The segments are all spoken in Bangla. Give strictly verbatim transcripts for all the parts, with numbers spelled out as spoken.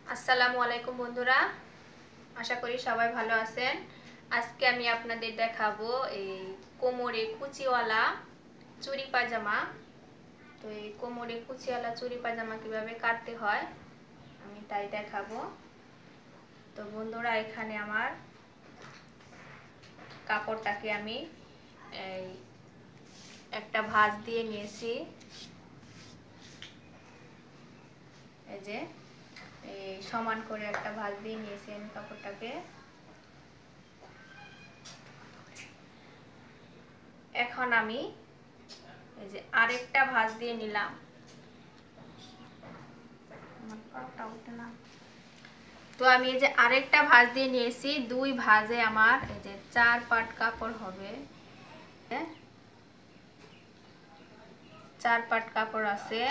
আসসালামু আলাইকুম বন্ধুরা, আশা করি সবাই ভালো আছেন। আজকে আমি আপনাদের দেখাবো এই কোমরে কুচিওয়ালা চুরি পাজামা। তো এই কোমরে কুচিওয়ালা চুরি পাজামা কিভাবে কাটতে হয় আমি তাই দেখাবো। তো বন্ধুরা, এখানে আমার কাপড়টাকে আমি এই একটা ভাঁজ দিয়ে নিয়েছি। এই যে এই সমান করে একটা ভাঁজ দিয়ে নিয়েছি আমি কাপড়টাকে। এখন আমি এই যে আরেকটা ভাঁজ দিয়ে নিলাম। তো আমি এই যে আরেকটা ভাঁজ দিয়ে নিয়েছি। দুই ভাঁজে আমার এই যে চার পাট কাপড় হবে। চার পাট কাপড় আছে।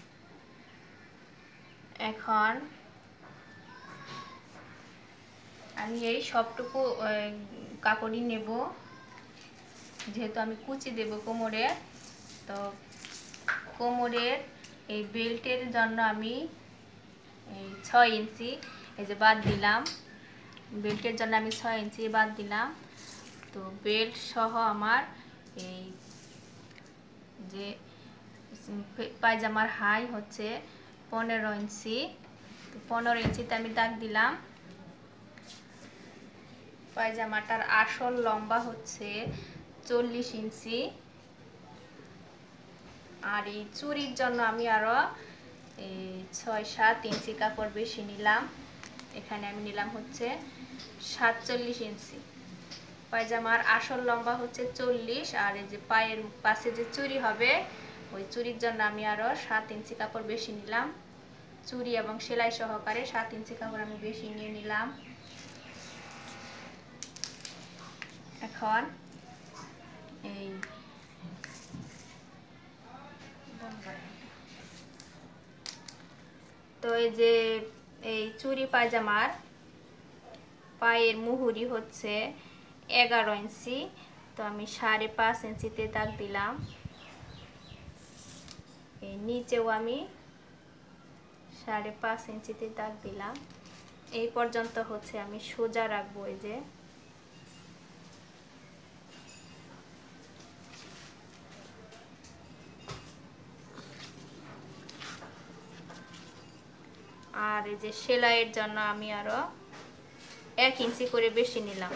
এখন আমি এই সবটুকু কাপড়ই নেব, যেহেতু আমি কুচি দেব কোমরে। তো কোমরের এই বেল্টের জন্য আমি এই ছয় ইঞ্চি এই যে বাদ দিলাম। বেল্টের জন্য আমি ছয় ইঞ্চি বাদ দিলাম। তো বেল্ট সহ আমার এই যে পায়জামার হাই হচ্ছে পনেরো ইঞ্চি। তো পনেরো ইঞ্চিতে আমি দাগ দিলাম। পায়জামাটার আসল লম্বা হচ্ছে চল্লিশ ইঞ্চি। আর এই চুরির জন্য আমি আরো এই ছয় সাত ইঞ্চি কাপড় বেশি নিলাম। এখানে আমি নিলাম হচ্ছে সাতচল্লিশ ইঞ্চি। পায়জামার আসল লম্বা হচ্ছে চল্লিশ, আর এই যে পায়ের পাশে যে চুরি হবে ওই চুরির জন্য আমি আরো সাত ইঞ্চি কাপড় বেশি নিলাম। চুরি এবং সেলাই সহকারে সাত ইঞ্চি কাপড় আমি বেশি নিয়ে নিলাম। এখন এই তো এই যে এই চুরি পায়জামার পায়ের মুহুরি হচ্ছে এগারো ইঞ্চি। তো আমি সাড়ে পাঁচ ইঞ্চিতে দাগ দিলাম। এই নিচেও আমি সাড়ে পাঁচ ইঞ্চিতে দাগ দিলাম। এই পর্যন্ত হচ্ছে আমি সোজা রাখবো। এই যে আর এই যে সেলাইয়ের জন্য আমি আরো এক ইঞ্চি করে বেশি নিলাম।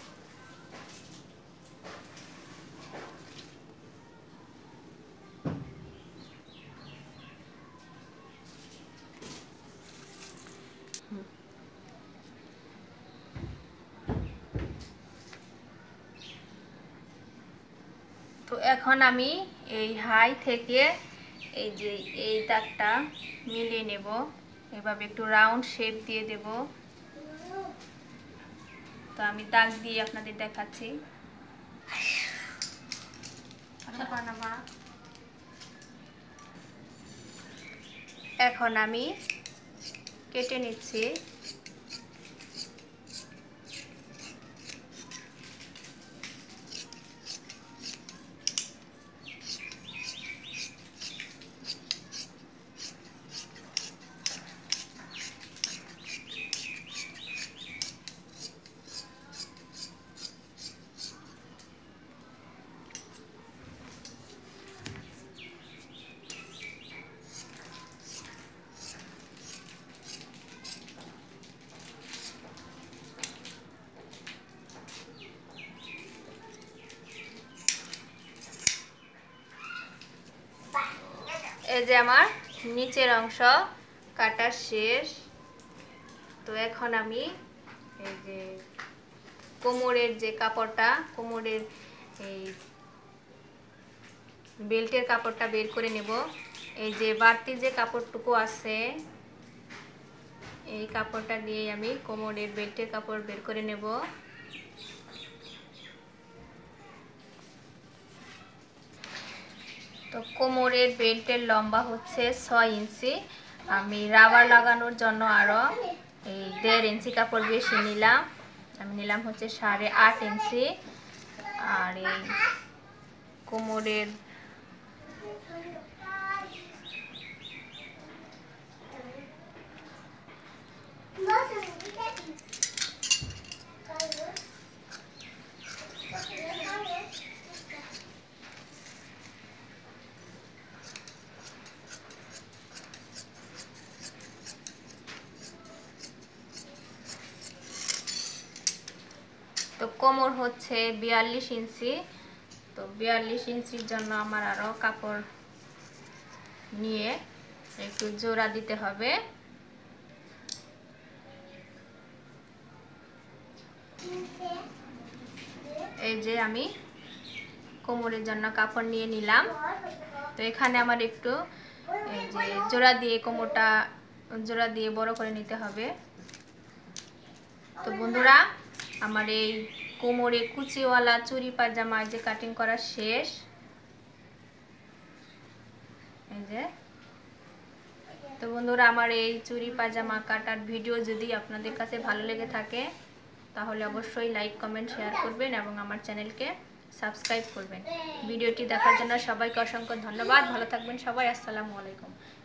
তো এখন আমি এই হাই থেকে এই যে এই দাগটা মিলিয়ে নেব। এভাবে একটু রাউন্ড শেপ দিয়ে দেব। তো আমি দাগ দিয়ে আপনাদের দেখাচ্ছি। এখন আমি কেটে নিচ্ছি। এই যে আমার নিচের অংশ কাটা শেষ। তো এখন আমি এই যে কোমরের যে কাপড়টা, কোমরের এই বেল্টের কাপড়টা বের করে নেব। এই যে বাড়তি যে কাপড়টুকু আছে এই কাপড়টা দিয়ে আমি কোমরের বেল্টের কাপড় বের করে নেব। তো কোমরের বেল্টের লম্বা হচ্ছে ছয় ইঞ্চি। আমি রাবার লাগানোর জন্য আরো এই দেড় ইঞ্চি কাপড় বেশি নিলাম। আমি নিলাম হচ্ছে সাড়ে আট ইঞ্চি। আর এই কোমরের কোমর হচ্ছে বিয়াল্লিশ ইঞ্চি, তো বিয়াল্লিশ ইঞ্চির জন্য আমার আরও কাপড় নিয়ে একটু জোড়া দিতে হবে। এই যে আমি কোমরের জন্য কাপড় নিয়ে নিলাম। তো এখানে আমার একটু এই যে জোড়া দিয়ে কোমরটা জোড়া দিয়ে বড় করে নিতে হবে। তো বন্ধুরা, আমার এই কোমরে কুচিওয়ালা চুড়ি পাজামা যে কাটিং করা শেষ। এই যে তো বন্ধুরা, আমার এই চুড়ি পাজামা কাটার ভিডিও যদি আপনাদের কাছে ভালো লেগে থাকে তাহলে অবশ্যই লাইক কমেন্ট শেয়ার করবেন এবং আমার চ্যানেলকে সাবস্ক্রাইব করবেন। ভিডিওটি দেখার জন্য সবাইকে অসংখ্য ধন্যবাদ। ভালো থাকবেন সবাই। আসসালামু আলাইকুম।